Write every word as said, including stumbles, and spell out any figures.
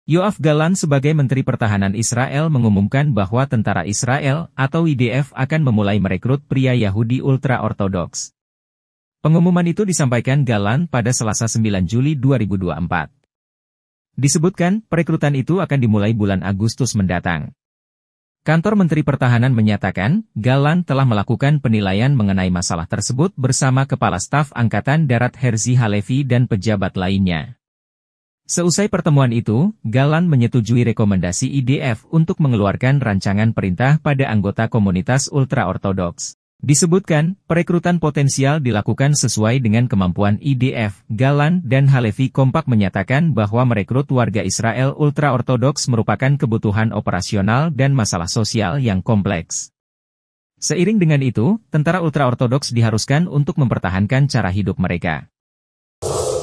Yoav Gallant sebagai Menteri Pertahanan Israel mengumumkan bahwa tentara Israel atau I D F akan memulai merekrut pria Yahudi ultra-ortodoks. Pengumuman itu disampaikan Gallant pada Selasa sembilan Juli dua ribu dua puluh empat. Disebutkan, perekrutan itu akan dimulai bulan Agustus mendatang. Kantor Menteri Pertahanan menyatakan, Gallant telah melakukan penilaian mengenai masalah tersebut bersama Kepala Staf Angkatan Darat Herzi Halevi dan pejabat lainnya. Seusai pertemuan itu, Gallant menyetujui rekomendasi I D F untuk mengeluarkan rancangan perintah pada anggota komunitas ultra-ortodoks. Disebutkan, perekrutan potensial dilakukan sesuai dengan kemampuan I D F. Gallant dan Halevi kompak menyatakan bahwa merekrut warga Israel ultra-ortodoks merupakan kebutuhan operasional dan masalah sosial yang kompleks. Seiring dengan itu, tentara ultra-ortodoks diharuskan untuk mempertahankan cara hidup mereka.